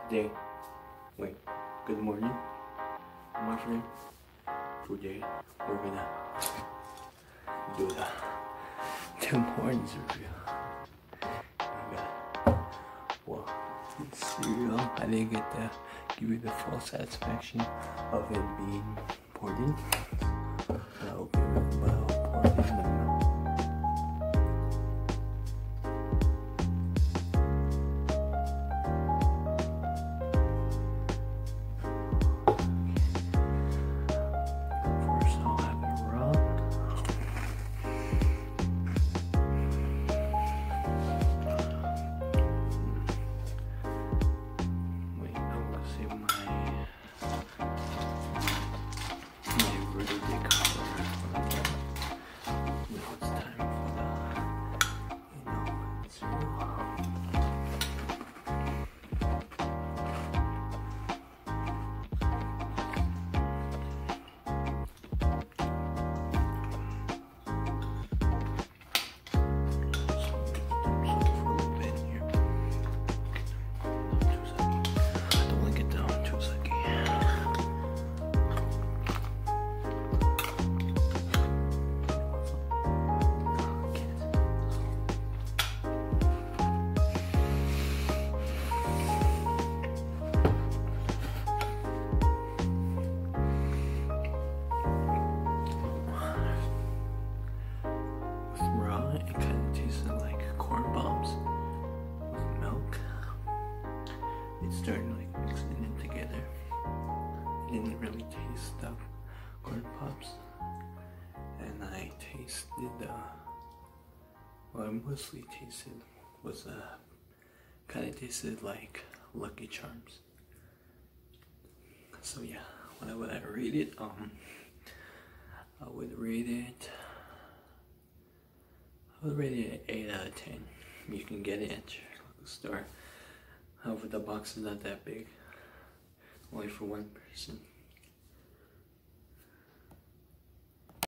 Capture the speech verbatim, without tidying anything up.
Today, wait, good morning, my friend. Today, we're gonna do the Tim Hortons review. I got, well, cereal. I didn't get to give you the full satisfaction of it being poured in. But I'll give it, but I'll pour it in the milk. It kind of tasted like corn pops with milk. It started like mixing it together. I didn't really taste the corn pops, and I tasted the. Uh, what I mostly tasted was a uh, kind of tasted like Lucky Charms. So yeah, what would I rate it? Um, I would rate it. I would rate it an eight out of ten. You can get it at your local store. However, the box is not that big. Only for one person.